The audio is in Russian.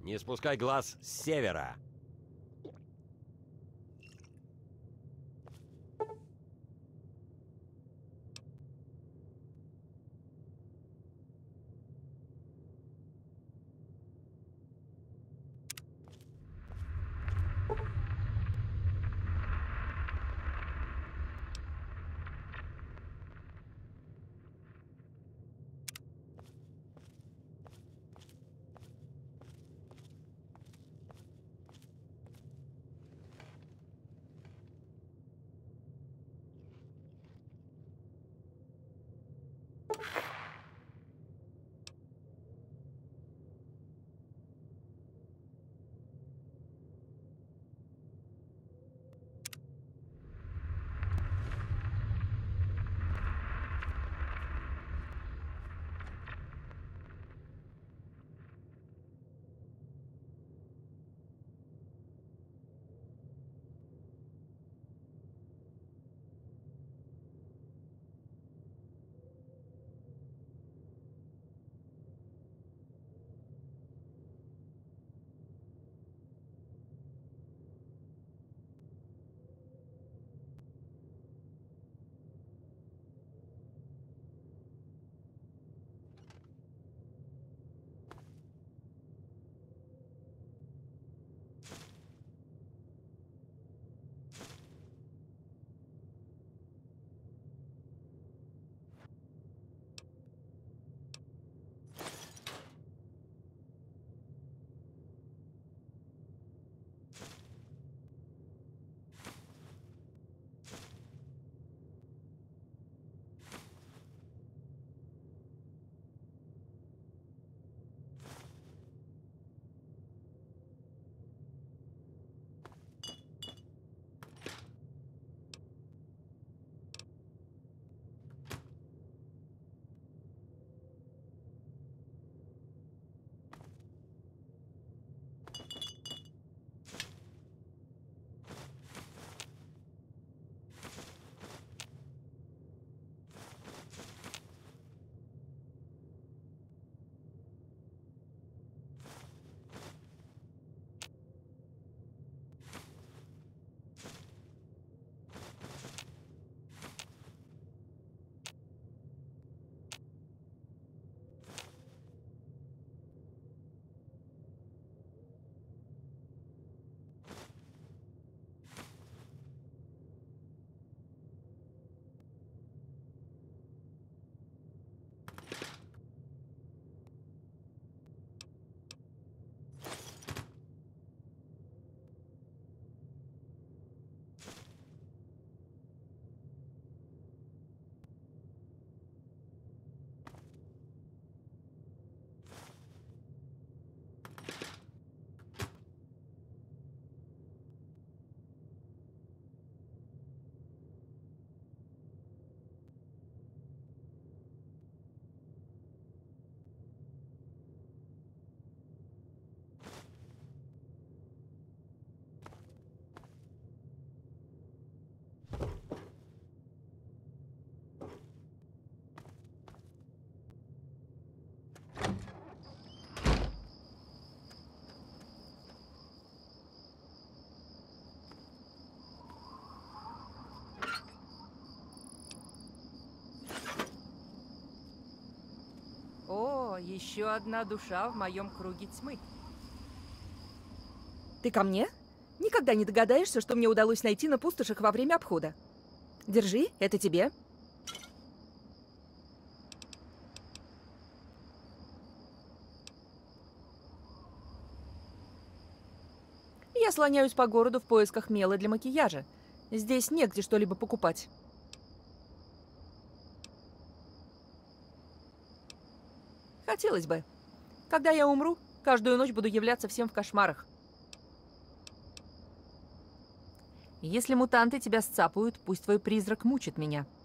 Не спускай глаз с севера. О, еще одна душа в моем круге тьмы. Ты ко мне? Никогда не догадаешься, что мне удалось найти на пустошах во время обхода. Держи, это тебе. Я слоняюсь по городу в поисках мела для макияжа. Здесь негде что-либо покупать. Хотелось бы. Когда я умру, каждую ночь буду являться всем в кошмарах. Если мутанты тебя сцапают, пусть твой призрак мучит меня.